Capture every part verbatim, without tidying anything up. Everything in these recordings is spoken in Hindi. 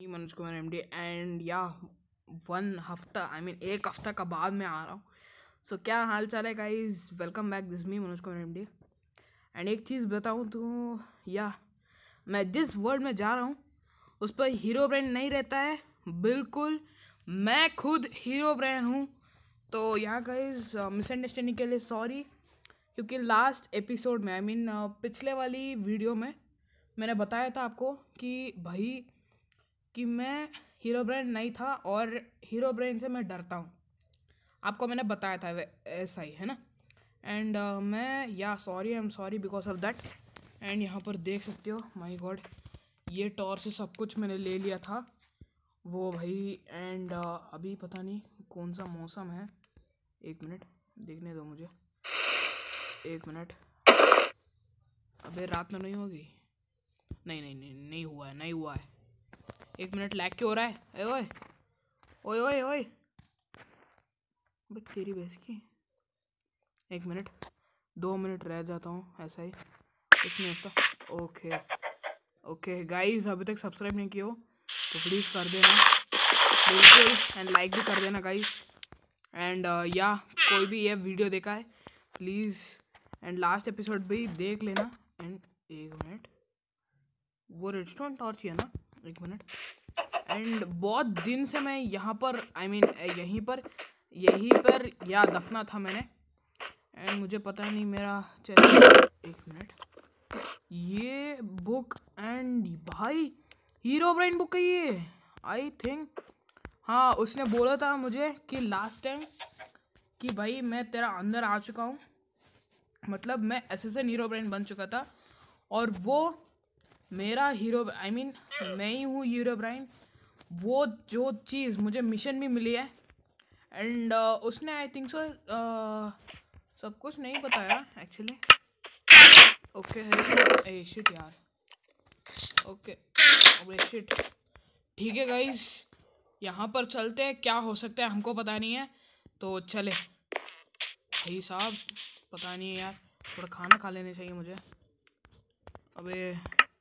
मनोज कुमार एमडी एंड या वन हफ्ता आई मीन एक हफ्ता का बाद में आ रहा हूँ. सो so, क्या हाल चाल है guys. Welcome back. This me Manoj Kumar MD. And एक चीज़ बताऊँ तो या मैं जिस वर्ल्ड में जा रहा हूँ उस पर हीरो ब्रांड नहीं रहता है. बिल्कुल मैं खुद हीरो ब्रांड हूँ. तो यहाँ गाइस मिसअंडरस्टैंडिंग के लिए सॉरी, क्योंकि लास्ट एपिसोड में आई I मीन mean, पिछले वाली वीडियो में मैंने बताया था आपको कि भाई कि मैं हीरो ब्रांड नहीं था और हीरो ब्रांड से मैं डरता हूँ. आपको मैंने बताया था ऐसा ही है ना. एंड uh, मैं या sorry I am sorry because of that. And यहाँ पर देख सकते हो माय गॉड ये टॉर्च से सब कुछ मैंने ले लिया था वो भाई. एंड uh, अभी पता नहीं कौन सा मौसम है. एक मिनट देखने दो मुझे. एक मिनट. अबे रात में नहीं होगी. नहीं नहीं नहीं नहीं हुआ है नहीं हुआ है. एक मिनट लैग क्यों हो रहा है. ए ओए ओए ओए ओए बस तेरी भैंस की. एक मिनट दो मिनट रह जाता हूँ ऐसा ही कुछ नहीं होता. ओके ओके गाइस अभी तक सब्सक्राइब नहीं किया हो तो प्लीज़ कर देना बिल्कुल. एंड लाइक भी कर देना गाइस. एंड या कोई भी ये वीडियो देखा है प्लीज़ एंड लास्ट एपिसोड भी देख लेना. एंड एक मिनट वो रेडस्टोन टॉर्च है ना. एक मिनट. एंड बहुत दिन से मैं यहाँ पर आई I मीन mean, यहीं पर यहीं पर या दफना था मैंने. एंड मुझे पता नहीं मेरा चलिए एक मिनट ये बुक. एंड भाई हीरो ब्रांड बुक है ये आई थिंक. हाँ उसने बोला था मुझे कि लास्ट टाइम कि भाई मैं तेरा अंदर आ चुका हूँ. मतलब मैं एसएसएन हीरो ब्रांड बन चुका था और वो मेरा हीरो आई मीन मैं ही हूँ हीरो ब्रांड. वो जो चीज़ मुझे मिशन भी मिली है. एंड uh, उसने आई थिंक सो सब कुछ नहीं बताया एक्चुअली. ओके है शिट यार. Okay okay shit. ठीक है गाइस यहाँ पर चलते हैं. क्या हो सकता है हमको पता नहीं है तो चले. भाई साहब पता नहीं है यार. थोड़ा खाना खा लेने चाहिए मुझे. अबे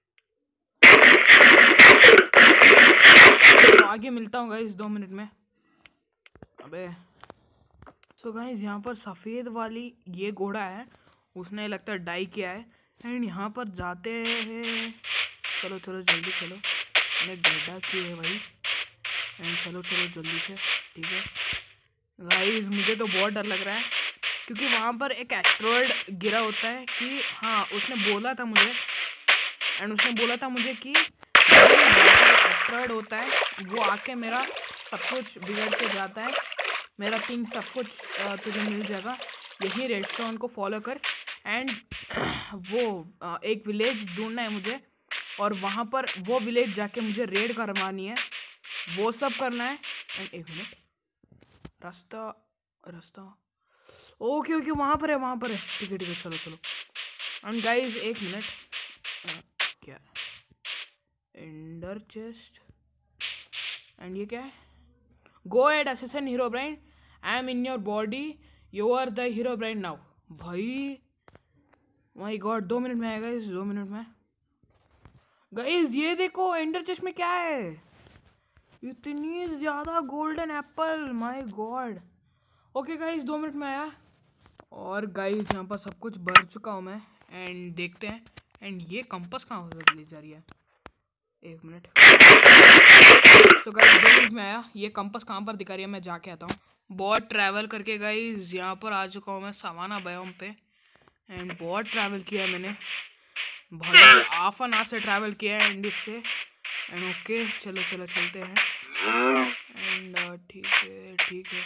तो आगे मिलता हूँ गाइस दो मिनट में. अबे सो गाइस यहाँ पर सफ़ेद वाली ये घोड़ा है उसने लगता है डाई किया है. एंड यहाँ पर जाते हैं. चलो चलो जल्दी चलो. मैंने गड्ढा किया है भाई. एंड चलो चलो जल्दी से. ठीक है गाइस मुझे तो बहुत डर लग रहा है क्योंकि वहाँ पर एक एस्ट्रॉयड गिरा होता है कि हाँ उसने बोला था मुझे. एंड उसने बोला था मुझे कि एस्ट्रॉयड होता है वो आके मेरा सब कुछ बिगड़ के जाता है. मेरा थिंग सब कुछ तुझे मिल जाएगा. यही रेडस्टोन को फॉलो कर. एंड वो एक विलेज ढूंढना है मुझे और वहाँ पर वो विलेज जाके मुझे रेड करवानी है. वो सब करना है. एंड एक मिनट रास्ता रास्ता ओके ओके वहाँ पर है वहाँ पर है. ठीक है ठीक है चलो चलो. एंड गाइस एक मिनट क्या एंडर चेस्ट. एंड ये क्या है. गो एड एसएसएन Herobrine I am in your body you are the Herobrine now. भाई माय गॉड दो मिनट में आएगा इस दो मिनट में. गाइस ये देखो एंडर चेस्ट में क्या है. इतनी ज़्यादा golden apple my god. Okay guys दो मिनट में आया. और गाइस यहाँ पर सब कुछ भर चुका हूँ मैं. एंड देखते हैं. एंड ये कंपास कहाँ हो ले जा रही है. एक मिनट. सो गाइस दो मिनट में आया. ये कंपास कहाँ पर दिखा रही है मैं जाके आता हूँ. बहुत ट्रैवल करके गाइस यहाँ पर आ चुका हूँ मैं सवाना बायोम पे. एंड बहुत ट्रैवल किया है मैंने भाई. हाफ एन आवर से ट्रैवल किया है एंड इससे. एंड ओके चलो चलो चलते हैं. एंड ठीक है ठीक है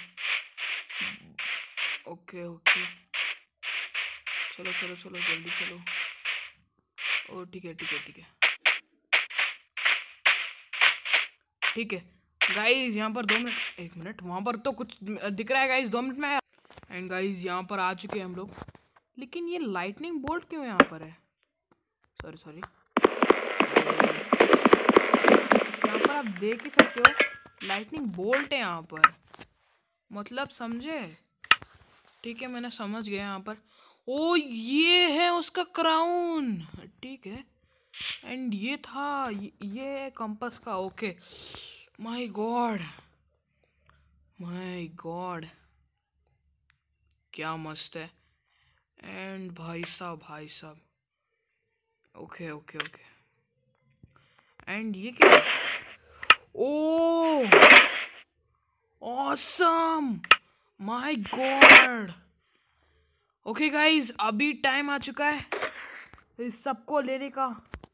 ओके ओके चलो चलो चलो जल्दी चलो. ओ ठीक है ठीक है ठीक है ठीक है गाइस यहाँ पर दो मिनट. एक मिनट वहाँ पर तो कुछ दिख रहा है गाइस. दो मिनट में आया. एंड गाइस यहाँ पर आ चुके हैं हम लोग. लेकिन ये लाइटनिंग बोल्ट क्यों यहाँ पर है. सॉरी सॉरी यहाँ पर आप देख ही सकते हो लाइटनिंग बोल्ट है यहाँ पर. मतलब समझे. ठीक है मैंने समझ गया यहाँ पर. ओ ये है उसका क्राउन. ठीक है एंड ये था ये, ये कंपास का। Okay, my god my god, क्या मस्त है। एंड भाई साहब भाई साहब, ओके ओके ओके। एंड ये क्या है? Oh awesome, my god. Okay guys, अभी टाइम आ चुका है इस सबको लेने का,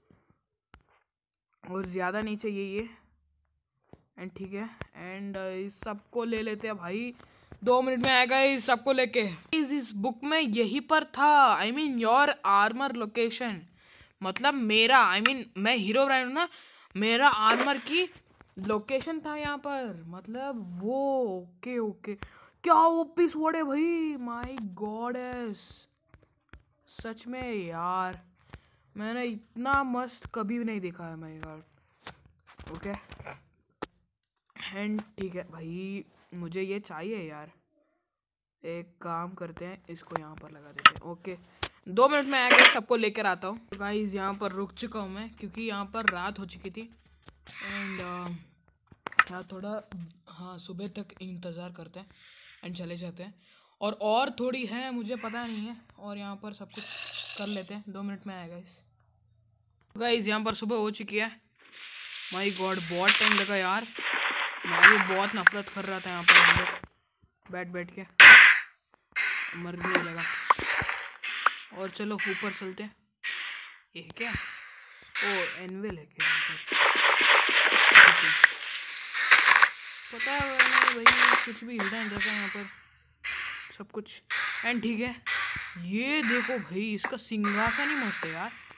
और ज़्यादा नहीं चाहिए ये। एंड ठीक है, एंड इस सबको ले लेते हैं भाई। दो मिनट में आएगा इस सबको लेके। इस इस बुक में यही पर था, I mean your armour location, मतलब मेरा आई I मीन mean, मैं हीरो ब्रांड हूँ ना, मेरा आर्मर की लोकेशन था यहाँ पर, मतलब वो। ओके ओके, क्या ओपी स्वॉर्ड है भाई, माय गॉडेस, सच में यार मैंने इतना मस्त कभी भी नहीं देखा है माय गॉड। ओके एंड ठीक है भाई, मुझे ये चाहिए यार। एक काम करते हैं, इसको यहाँ पर लगा देते हैं। ओके, दो मिनट में आकर सबको लेकर आता हूँ। तो गाइस यहाँ पर रुक चुका हूँ मैं, क्योंकि यहाँ पर रात हो चुकी थी। एंड यहाँ थोड़ा हाँ सुबह तक इंतज़ार करते हैं एंड चले जाते हैं। और और थोड़ी है, मुझे पता नहीं है, और यहाँ पर सब कुछ कर लेते हैं। दो मिनट में आएगा इस गाइस, यहाँ पर सुबह हो चुकी है। माय गॉड, बहुत टाइम लगा यार, मैं भी बहुत नफरत कर रहा था यहाँ पर अंदर बैठ बैठ के, मर भी लगा। और चलो ऊपर चलते हैं। ये क्या, ओ एनवेल है क्या? पता नहीं भाई, कुछ भी हिडन रहता है यहाँ पर सब कुछ। एंड ठीक है, ये देखो भाई, इसका सिंहासन ही मस्त है यार।